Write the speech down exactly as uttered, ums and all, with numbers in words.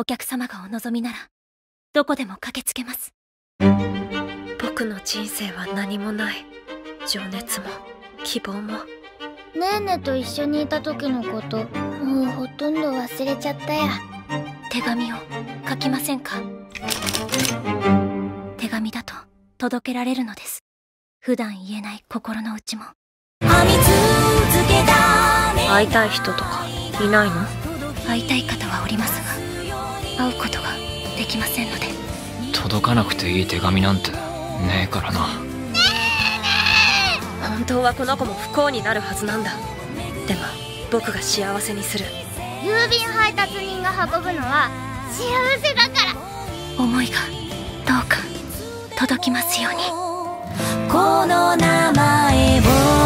お客様がお望みならどこでも駆けつけます。 僕の人生は何もない。情熱も希望も。 ねーねと一緒にいた時のこと、もうほとんど忘れちゃったや。 手紙を書きませんか？手紙だと届けられるのです。普段言えない心の内も。 会いたい人とかいないの？ 会いたい方はおりますが、会うことができませんので。 届かなくていい手紙なんてねえからな。 本当はこの子も不幸になるはずなんだ。でも僕が幸せにする。 郵便配達人が運ぶのは幸せだから。 思いがどうか届きますように。 この名前を